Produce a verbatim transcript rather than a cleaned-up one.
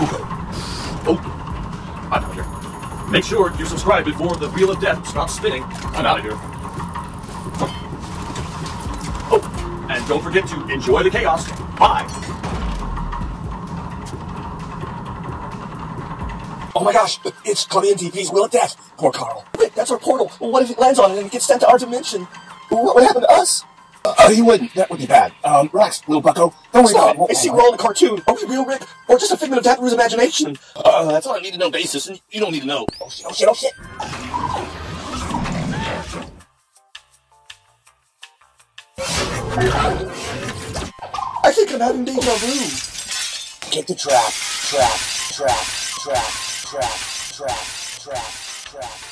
Oh, I'm out of here. Make sure you subscribe before the wheel of death stops spinning. I'm out of here. Oh, and don't forget to enjoy the chaos. Bye. Oh my gosh, it's Club E N T P's Wheel of Death. Poor Carl. Wait, that's our portal. Well, what if it lands on it and it gets sent to our dimension? What would happen to us? Uh, he wouldn't. That would be bad. Um, relax, little bucko. Don't worry about it. Is he we're all in a cartoon? Are we real, Rick? Or just a figment of Daparu's imagination? Uh, that's on a need-to-know basis, and you don't need to know. Oh shit, oh shit, oh shit. I think I'm having deja vu. Get the trap, trap, trap, trap, trap, trap, trap, trap.